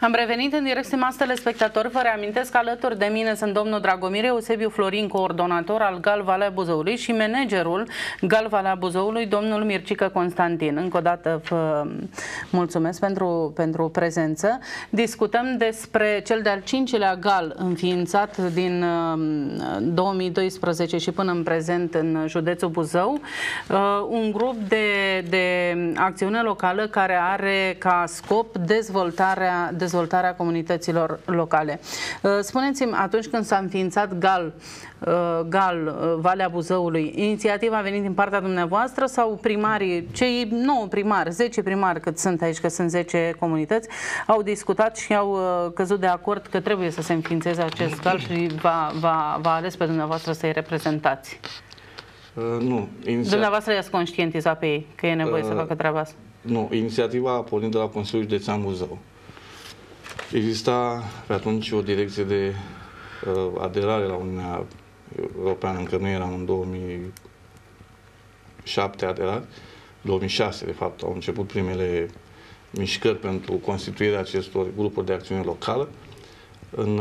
Am revenit în direct, stimați telespectatori. Vă reamintesc că alături de mine sunt domnul Dragomir Eusebiu Florin, coordonator al GAL Valea Buzăului, și managerul GAL Valea Buzăului, domnul Mircică Constantin. Încă o dată vă mulțumesc pentru prezență. Discutăm despre cel de-al 5-lea GAL înființat din 2012 și până în prezent în județul Buzău. Un grup de acțiune locală care are ca scop dezvoltarea comunităților locale. Spuneți-mi, atunci când s-a înființat GAL Valea Buzăului, inițiativa a venit din partea dumneavoastră sau primarii, cei 9 primari, 10 primari cât sunt aici, că sunt 10 comunități, au discutat și au căzut de acord că trebuie să se înființeze acest GAL și va ales pe dumneavoastră să-i reprezentați? Nu. Dumneavoastră i-ați conștientizat pe ei că e nevoie să facă treaba asta? Nu. Inițiativa a pornit de la Consiliul Județean Buzău. Exista pe atunci o direcție de aderare la Uniunea Europeană, încă nu eram în 2007 aderat, 2006 de fapt au început primele mișcări pentru constituirea acestor grupuri de acțiune locală. În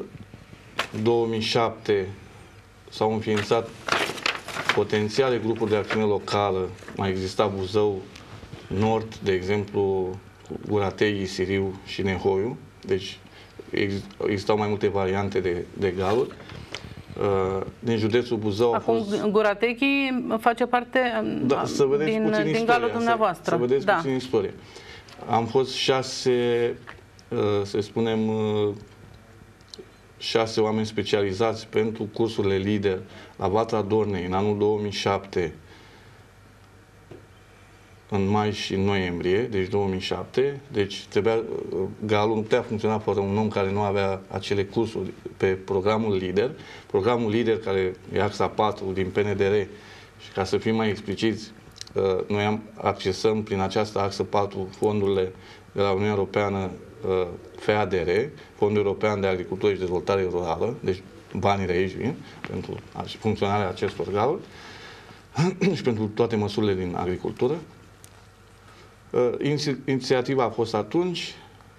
2007 s-au înființat potențiale grupuri de acțiune locală, mai exista Buzău Nord, de exemplu, Gurateghi, Siriu și Nehoiu. Deci existau mai multe variante de galuri. Din județul Buzău acum Gurateghi face parte din galul dumneavoastră. Să vedeți puțin istorie. Am fost 6, să spunem, 6 oameni specializați pentru cursurile lider la Vatra Dornei în anul 2007, în mai și noiembrie, deci 2007, deci galul nu putea funcționa fără un om care nu avea acele cursuri pe programul LIDER. Programul LIDER, care e axa 4 din PNDR, și ca să fim mai expliciți, noi accesăm prin această axă 4 fondurile de la Uniunea Europeană, FADR, Fondul European de Agricultură și Dezvoltare Rurală, deci banii de aici vin pentru funcționarea acestor galuri și pentru toate măsurile din agricultură. Inițiativa a fost atunci.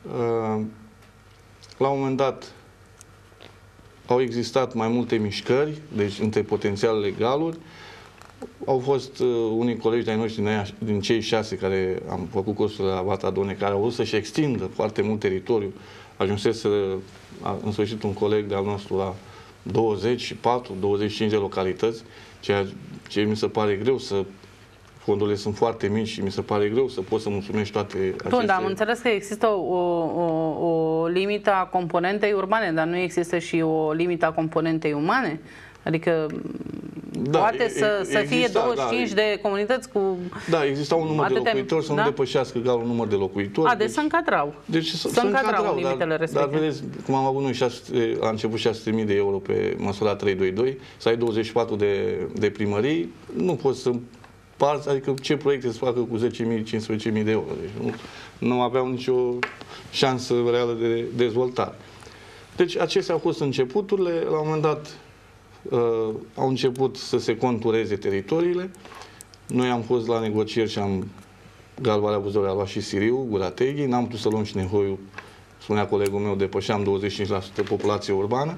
La un moment dat au existat mai multe mișcări, deci între potențialele galuri. Au fost unii colegi de-ai noștri din cei 6 care am făcut cursurile la Vatra Dornei, care au vrut să-și extindă foarte mult teritoriu. Ajunsese în sfârșit un coleg de-al nostru la 24-25 de localități, ceea ce mi se pare greu să... Fondurile sunt foarte mici și mi se pare greu să poți să mulțumești toate aceste... Bun, dar am înțeles că există o limită a componentei urbane, dar nu există și o limită a componentei umane? Adică poate să fie 25 de comunități cu... Da, exista un număr de locuitori, să nu depășească galul număr de locuitori. Deci se încadrau. Deci se încadrau limitele respective. Dar vedeți, cum am avut noi la început 600.000 de euro pe măsura 322, să ai 24 de primării, nu poți să parți, adică ce proiecte să facă cu 10.000, 15.000 de euro. Deci nu aveau nicio șansă reală de dezvoltare. Deci acestea au fost începuturile. La un moment dat au început să se contureze teritoriile. Noi am fost la negocieri și GAL Valea Buzăului a luat și Siriu, Gurateghi. N-am putut să luăm și Nehoiu, spunea colegul meu, depășeam 25% populație urbană.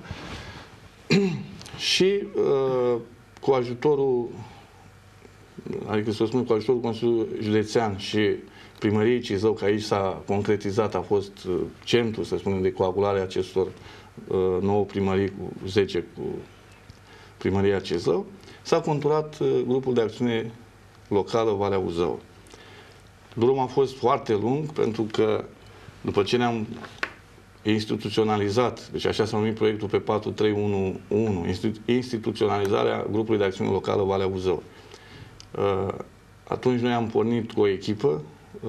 Și cu ajutorul, adică să spun, cu ajutorul Consiliului Județean și Primăriei Cizău, că aici s-a concretizat, a fost centru, să spunem, de coagulare a acestor 9 primării cu 10 cu Primăria Cizău, s-a conturat grupul de acțiune locală Valea Buzău. Drumul a fost foarte lung, pentru că după ce ne-am instituționalizat, deci așa s-a numit proiectul pe 4311, instituționalizarea grupului de acțiune locală Valea Buzău. Atunci noi am pornit cu o echipă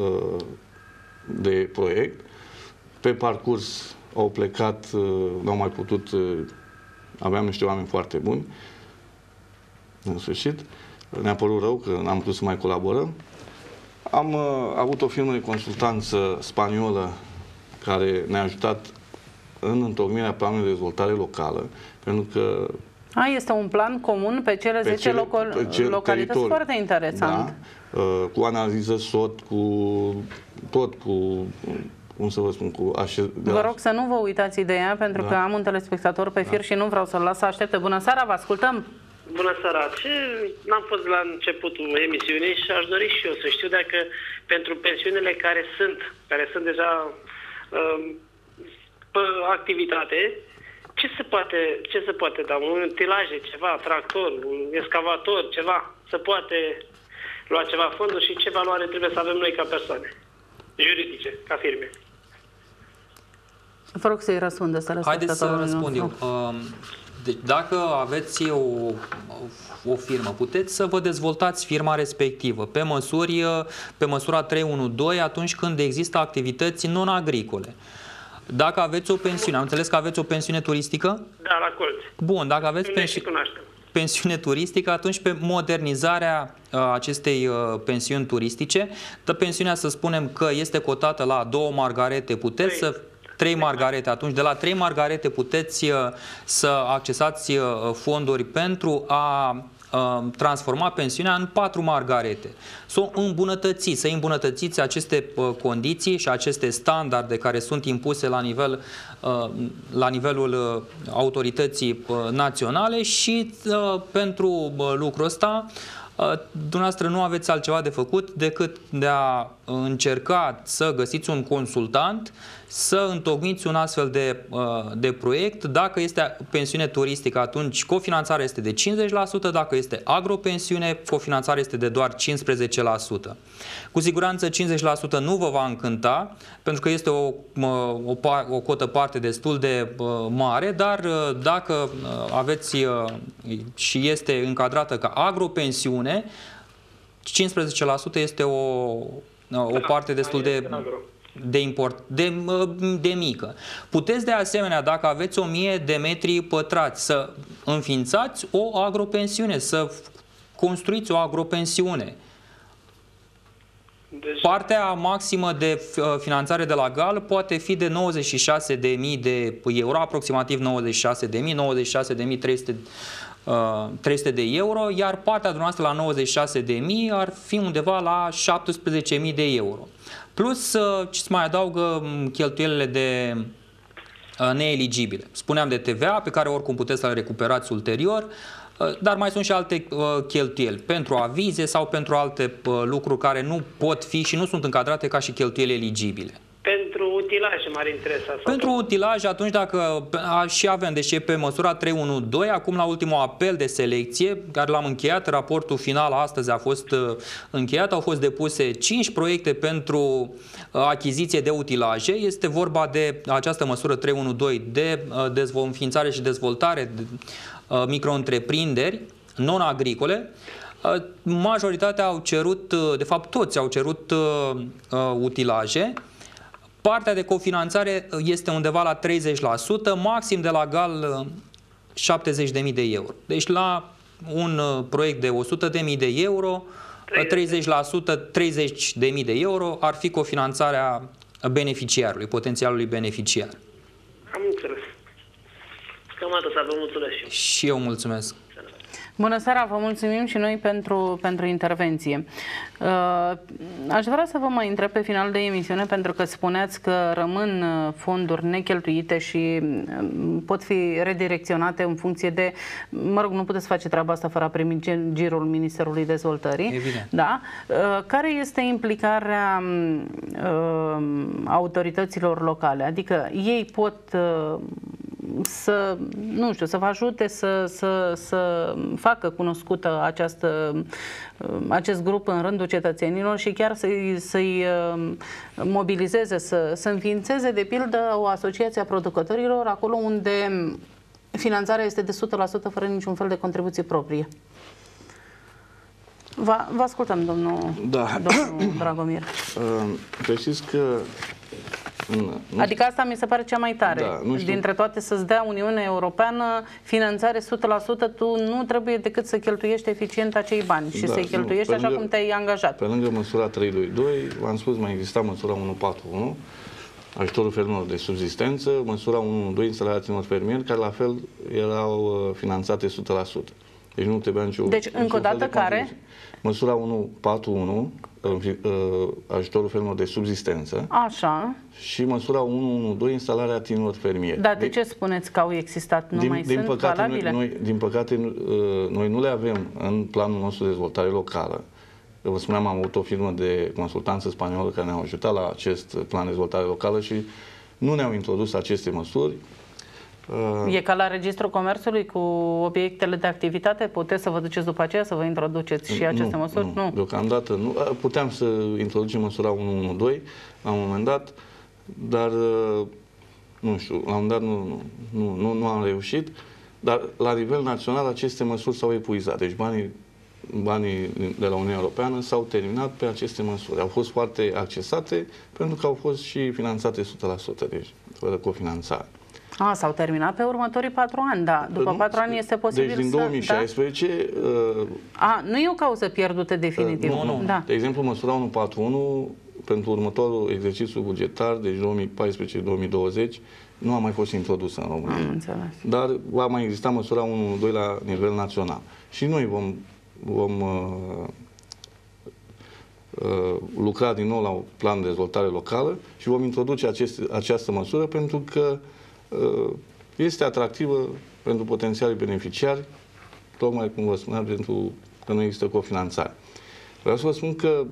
de proiect. Pe parcurs au plecat, n-au mai putut, aveam niște oameni foarte buni. În sfârșit, ne-a părut rău că n-am putut să mai colaborăm. Am avut o firmă de consultanță spaniolă care ne-a ajutat în întocmirea planului de dezvoltare locală, pentru că... este un plan comun pe cele 10 localități, foarte interesant. Da, cu analiză SWOT, cu cum să vă spun, Vă rog să nu vă uitați ideea, pentru că am un telespectator pe fir și nu vreau să-l las să aștepte. Bună seara, vă ascultăm! Bună seara! N-am fost la începutul emisiunii și aș dori și eu să știu dacă pentru pensiunile care sunt deja pe activitate, ce se poate da? Un utilaje, ceva, tractor, un excavator, ceva, se poate lua ceva fonduri și ce valoare trebuie să avem noi ca persoane juridice, ca firme? Vă rog să-i răspundă. Haideți să răspund eu. Deci, dacă aveți o firmă, puteți să vă dezvoltați firma respectivă pe măsura 312 atunci când există activități non-agricole. Dacă aveți o pensiune, am înțeles că aveți o pensiune turistică? Da, la colț. Bun, dacă aveți pensiune turistică, atunci pe modernizarea acestei pensiuni turistice, pensiunea, să spunem că este cotată la 2 margarete, puteți să 3 margarete, atunci de la 3 margarete puteți să accesați fonduri pentru a transforma pensiunea în 4 margarete. Să îmbunătățiți aceste condiții și aceste standarde care sunt impuse la nivelul autorității naționale și pentru lucrul ăsta dumneavoastră nu aveți altceva de făcut decât de a încerca să găsiți un consultant, să întocmiți un astfel de proiect. Dacă este pensiune turistică, atunci cofinanțarea este de 50%, dacă este agropensiune, cofinanțarea este de doar 15%. Cu siguranță 50% nu vă va încânta, pentru că este o cotă parte destul de mare, dar dacă aveți și este încadrată ca agropensiune, 15% este o parte destul de mică. Puteți de asemenea, dacă aveți 1000 de metri pătrați, să înființați o agropensiune, să construiți o agropensiune. Partea maximă de finanțare de la GAL poate fi de 96.000 de euro, aproximativ 96.300 de euro, iar partea dumneavoastră la 96.000 ar fi undeva la 17.000 de euro. Plus ce se mai adaugă cheltuielile de neeligibile. Spuneam de TVA, pe care oricum puteți să le recuperați ulterior, dar mai sunt și alte cheltuieli pentru avize sau pentru alte lucruri care nu pot fi și nu sunt încadrate ca și cheltuieli eligibile. Pentru utilaje m-ar interesa. Pentru utilaje, atunci dacă și avem, deși pe măsura 312, acum la ultimul apel de selecție, care l-am încheiat, raportul final astăzi a fost încheiat, au fost depuse 5 proiecte pentru achiziție de utilaje. Este vorba de această măsură 312 de înființare și dezvoltare de micro-întreprinderi non-agricole. Majoritatea au cerut, de fapt toți au cerut utilaje. Partea de cofinanțare este undeva la 30%, maxim de la GAL 70.000 de euro. Deci la un proiect de 100.000 de euro, 30%, 30.000 de euro ar fi cofinanțarea beneficiarului, potențialului beneficiar. Am înțeles. Cam atât, vă mulțumesc. Și eu mulțumesc. Bună seara, vă mulțumim și noi pentru intervenție. Aș vrea să vă mai întreb pe final de emisiune, pentru că spuneați că rămân fonduri necheltuite și pot fi redirecționate în funcție de, mă rog, nu puteți face treaba asta fără a primi girul Ministerului Dezvoltării. Evident. Da? Care este implicarea autorităților locale? Adică ei pot să, nu știu, să vă ajute să facă cunoscută acest grup în rândul cetățenilor și chiar să-i mobilizeze, să înființeze, de pildă, o asociație a producătorilor acolo unde finanțarea este de 100% fără niciun fel de contribuție proprie. Vă ascultăm, domnul Dragomir. Știți că adică asta mi se pare cea mai tare. Da, dintre toate, să-ți dea Uniunea Europeană finanțare 100%, tu nu trebuie decât să cheltuiești eficient acei bani și să-i cheltuiești așa cum te-ai angajat. Pe lângă măsura 322, v-am spus, mai exista măsura 141, ajutorul fermelor de subzistență, măsura 112, instalațiilor fermieri, care la fel erau finanțate 100%. Deci nu trebuia nicio... Deci, încă o dată, care? Măsura 141, ajutorul fermelor de subzistență. Așa. Și măsura 112, instalarea tinerilor fermieri. Dar de ce spuneți că au existat? Nu mai sunt valabile? Din păcate, noi nu le avem în planul nostru de dezvoltare locală. Vă spuneam, am avut o firmă de consultanță spaniolă care ne-a ajutat la acest plan de dezvoltare locală și nu ne-au introdus aceste măsuri. E ca la Registrul Comerțului cu obiectele de activitate? Puteți să vă duceți după aceea să vă introduceți și aceste măsuri? Nu, deocamdată nu. Puteam să introducem măsura 112 la un moment dat, dar nu știu, la un moment dat nu am reușit, dar la nivel național aceste măsuri s-au epuizat. Deci banii de la Uniunea Europeană s-au terminat pe aceste măsuri. Au fost foarte accesate pentru că au fost și finanțate 100%, deci fără cofinanțare. S-au terminat pe următorii 4 ani, da. După 4 ani este posibil deci din 2016... Da? Nu e o cauză pierdută definitiv. Nu. Da. De exemplu, măsura 141 pentru următorul exercițiu bugetar, deci 2014-2020, nu a mai fost introdusă în România. Am înțeles. Dar va mai exista măsura 112 la nivel național. Și noi vom lucra din nou la un plan de dezvoltare locală și vom introduce această măsură pentru că este atractivă pentru potențialii beneficiari, tocmai cum vă spuneam, pentru că nu există cofinanțare. Vreau să vă spun că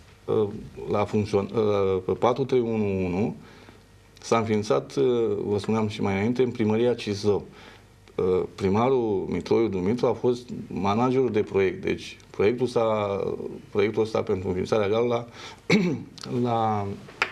pe 4311 s-a înființat, vă spuneam și mai înainte, în primăria Cizău. Primarul Mitroiu Dumitru a fost managerul de proiect. Deci proiectul ăsta pentru înființarea GAL l-a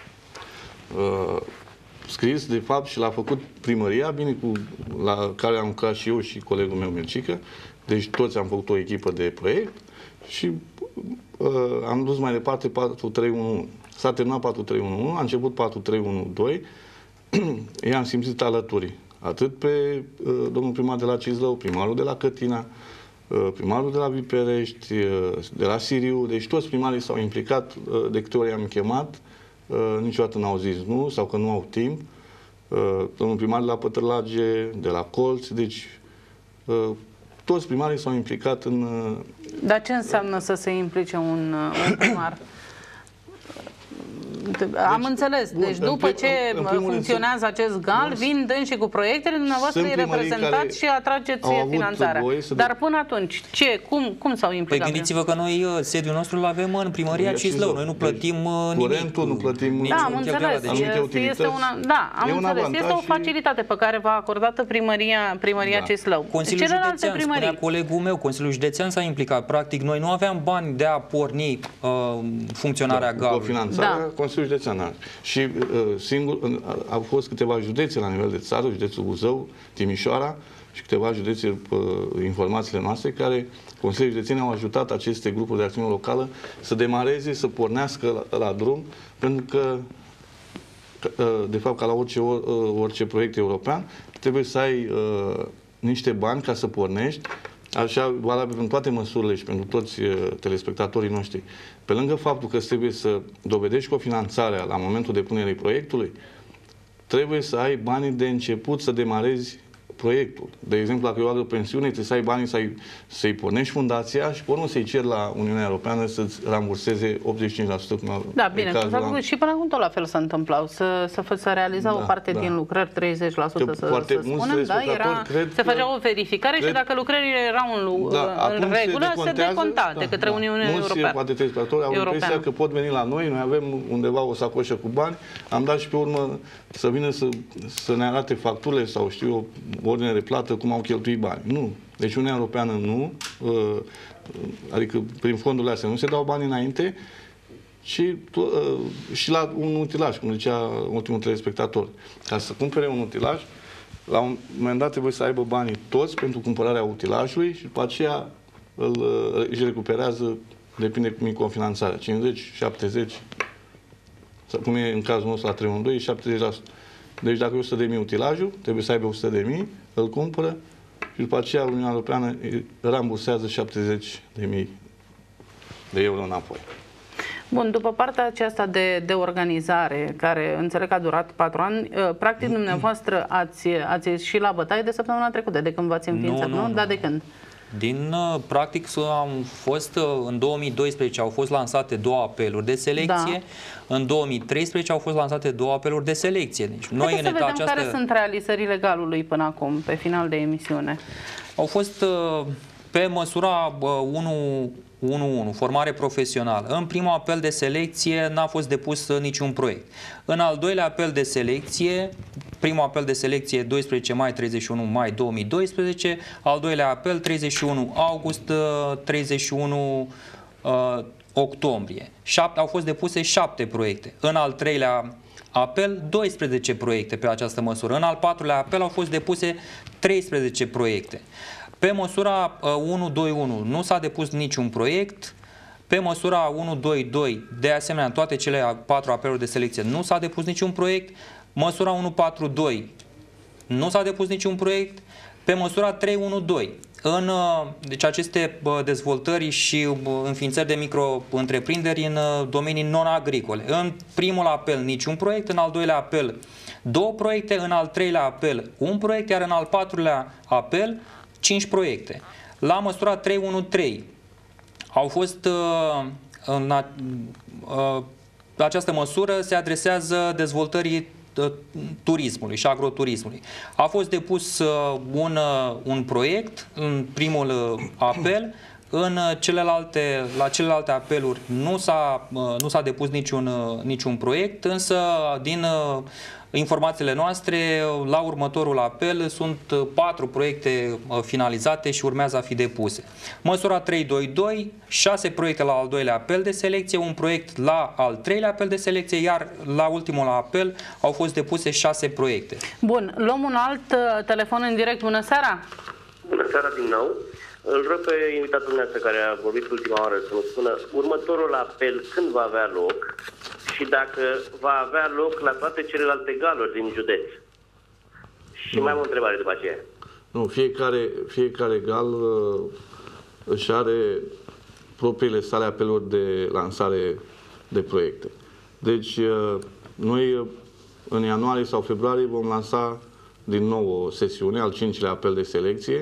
scris, de fapt, și l-a făcut primăria, la care am lucrat și eu și colegul meu Mircică. Deci toți am făcut o echipă de proiect și am dus mai departe 4311. S-a terminat 4311, a început 4312. I-am simțit alături. Atât pe domnul primar de la Cizlău, primarul de la Cătina, primarul de la Viperești, de la Siriu. Deci toți primarii s-au implicat, de câte ori am chemat, niciodată n-au zis nu sau că nu au timp. Domnul primar de la Pătrlage, de la Colț, deci toți primarii s-au implicat în... Dar ce înseamnă să se implice un primar? Am înțeles. Deci după ce funcționează acest GAL, vin dânsi cu proiectele, dumneavoastră îi reprezentați și atrageți finanțarea. Dar până atunci, cum s-au implicat? Păi gândiți-vă că noi sediul nostru îl avem în primăria Cizlău. Noi nu plătim nimic. Curentul, nu plătim nimic. Da, am înțeles. Este o facilitate pe care v-a acordat primăria Cizlău. Consiliul Județean, spunea colegul meu, Consiliul Județean s-a implicat. Practic, noi nu aveam bani de a porni funcționarea GAL-ului. Consiliul Județean. Și au fost câteva județe la nivel de țară, județul Buzău, Timișoara și câteva județe, informațiile noastre, care Consiliul Județean au ajutat aceste grupuri de acțiune locală să demareze, să pornească la drum, pentru că, de fapt, ca la orice proiect european, trebuie să ai niște bani ca să pornești. Așa, valabil pentru toate măsurile și pentru toți telespectatorii noștri. Pe lângă faptul că trebuie să dovedești cofinanțarea la momentul depunerii proiectului, trebuie să ai banii de început să demarezi proiectul. De exemplu, dacă eu o pensiune, trebuie să ai banii să-i pornești fundația și pe urmă să-i ceri la Uniunea Europeană să-ți ramburseze 85%. Da, bine, și până acum tot la fel s-a întâmplat. Să realiza o parte din lucrări, 30% să spunem, da? Se făcea o verificare și dacă lucrările erau în regulă, se deconta de către Uniunea Europeană. Poate telespectatorii au impresia că pot veni la noi avem undeva o sacoșă cu bani, am dat și pe urmă să vină să ne arate facturile sau știu eu, ordine de plată, cum au cheltuit bani. Nu. Deci Uniunea Europeană nu, adică prin fondurile astea nu se dau bani înainte și la un utilaj, cum zicea ultimul telespectator. Ca să cumpere un utilaj, la un moment dat trebuie să aibă banii toți pentru cumpărarea utilajului și după aceea își recuperează, depinde cum e confinanțarea, 50, 70, sau cum e în cazul nostru la 312, 70%. Deci dacă e 100.000 utilajul, trebuie să aibă 100.000, îl cumpără și după aceea Uniunea Europeană rambursează 70.000 de euro înapoi. Bun, după partea aceasta de organizare, care înțeleg că a durat 4 ani, practic dumneavoastră ați ieșit la bătaie de săptămâna trecută, de când v-ați înființat, nu? Dar de când? Practic în 2012 au fost lansate 2 apeluri de selecție, în 2013 au fost lansate 2 apeluri de selecție. Deci noi să vedem care sunt realizările galului până acum, pe final de emisiune. Au fost pe măsura 1.1, formare profesională. În primul apel de selecție n-a fost depus niciun proiect. În al doilea apel de selecție, primul apel de selecție 12 mai, 31 mai 2012, al doilea apel 31 august, 31 octombrie. Au fost depuse 7 proiecte. În al treilea apel 12 proiecte pe această măsură. În al patrulea apel au fost depuse 13 proiecte. Pe măsura 121 nu s-a depus niciun proiect. Pe măsura 122, de asemenea, în toate cele 4 apeluri de selecție nu s-a depus niciun proiect. Măsura 142 nu s-a depus niciun proiect. Pe măsura 312, deci aceste dezvoltări și înființări de micro-întreprinderi în domenii non-agricole. În primul apel niciun proiect, în al doilea apel 2 proiecte, în al treilea apel 1 proiect, iar în al patrulea apel 5 proiecte. La măsura 313 au fost această măsură se adresează dezvoltării turismului și agroturismului. A fost depus un proiect în primul apel, la celelalte apeluri nu s-a depus niciun proiect, însă din informațiile noastre, la următorul apel sunt 4 proiecte finalizate și urmează a fi depuse. Măsura 322, 6 proiecte la al doilea apel de selecție, un proiect la al treilea apel de selecție, iar la ultimul apel au fost depuse 6 proiecte. Bun, luăm un alt telefon în direct. Bună seara! Bună seara din nou! Îl rog pe invitatul dumneavoastră care a vorbit ultima oară să-mi spună următorul apel când va avea loc și dacă va avea loc la toate celelalte galuri din județ. Și mai am o întrebare după aceea. Nu, fiecare gal își are propriile sale apeluri de lansare de proiecte. Deci noi în ianuarie sau februarie vom lansa din nou o sesiune, al 5-lea apel de selecție.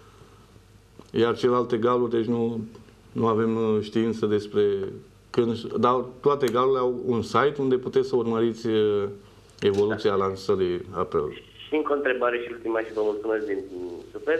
Iar celelalte galuri, deci nu avem știință despre când, dar toate galurile au un site unde puteți să urmăriți evoluția lansării apelului. Și încă o întrebare și ultima și vă mulțumesc din suflet.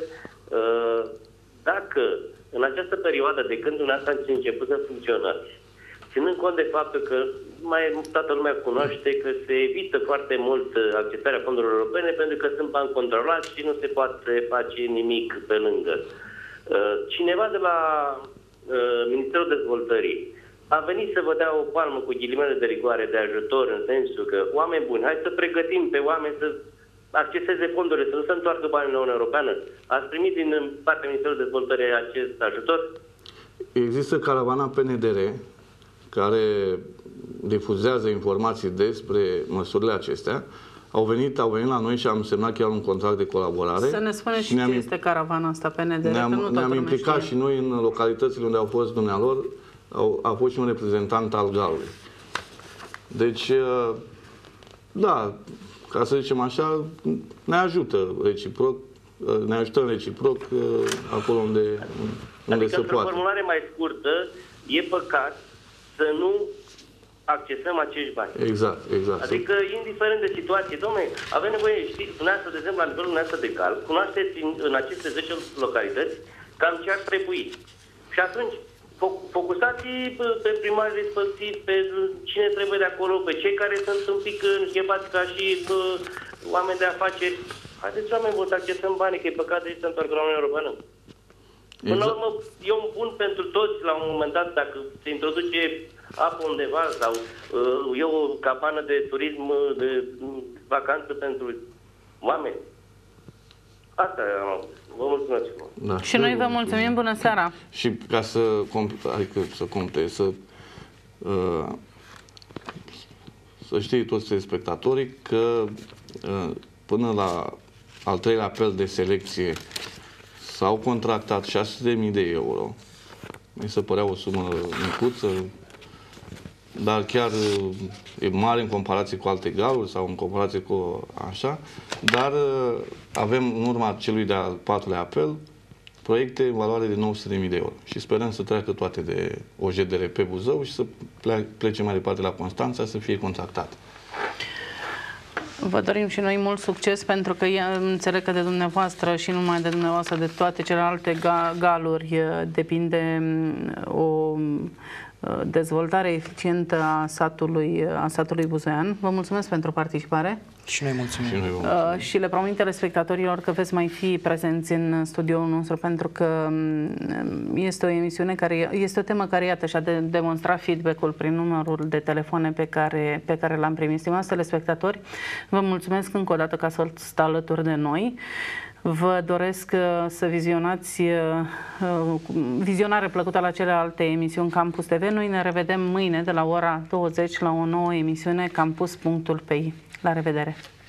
Dacă în această perioadă de când dumneavoastră ați început să funcționați, ținând cont de faptul că toată lumea cunoaște că se evită foarte mult accesarea fondurilor europene pentru că sunt bani controlați și nu se poate face nimic pe lângă. Cineva de la Ministerul Dezvoltării a venit să vă dea o palmă cu ghilimele de rigoare de ajutor în sensul că oameni buni, hai să pregătim pe oameni să acceseze fondurile, să nu se întoarcă banii în Uniunea Europeană. Ați primit din partea Ministerului Dezvoltării acest ajutor? Există caravana PNDR care difuzează informații despre măsurile acestea. Au venit la noi și am semnat chiar un contract de colaborare. Să ne spuneți și ce este caravana asta PNDR, Ne-am implicat și noi în localitățile unde au fost dumnealor, a fost și un reprezentant al galului. Deci, da, ca să zicem așa, ne ajută reciproc, ne ajutăm reciproc acolo unde adică, se poate. Adică, o formulare mai scurtă, e păcat să nu accesăm acești bani. Exact. Adică, indiferent de situație, dom'le, avem nevoie, știți, dumneavoastră, de exemplu, la nivelul dumneavoastră de cal, cunoașteți în aceste 10 localități cam ce ar trebui. Și atunci, focusați pe primarii respectivi, pe cine trebuie de acolo, pe cei care sunt un pic închebați ca și oameni de afaceri. Haideți, oameni buni, să accesăm banii, că e păcat de să întoarcă la Uniunea Europeană. Până la urmă, e un bun pentru toți, la un moment dat, dacă se introduce apă undeva sau e o cabană de turism, de vacanță pentru oameni. Asta vă mulțumesc. Da. Și noi vă mulțumim, bună seara. Și ca să completez, să știe toți telespectatorii că până la al treilea apel de selecție s-au contractat 600.000 de euro. Mi se părea o sumă micuță, dar chiar e mare în comparație cu alte galuri sau în comparație cu așa. Dar avem în urma celui de-al 4-lea apel proiecte în valoare de 900.000 de euro și sperăm să treacă toate de OJDR pe Buzău și să plece mai departe la Constanța să fie contractate. Vă dorim și noi mult succes, pentru că înțeleg că de dumneavoastră și numai de dumneavoastră, de toate celelalte galuri depinde o dezvoltare eficientă a satului buzoian. Vă mulțumesc pentru participare. Și noi mulțumim. Și le promit telespectatorilor că veți mai fi prezenți în studioul nostru, pentru că este o emisiune este o temă care, iată, și-a demonstrat feedback-ul prin numărul de telefoane pe care l-am primit. Stimați telespectatori, vă mulțumesc încă o dată că ați fost alături de noi. Vă doresc să vizionați vizionare plăcută la celelalte emisiuni Campus TV. Noi ne revedem mâine de la ora 20 la o nouă emisiune Campus.pi. La revedere!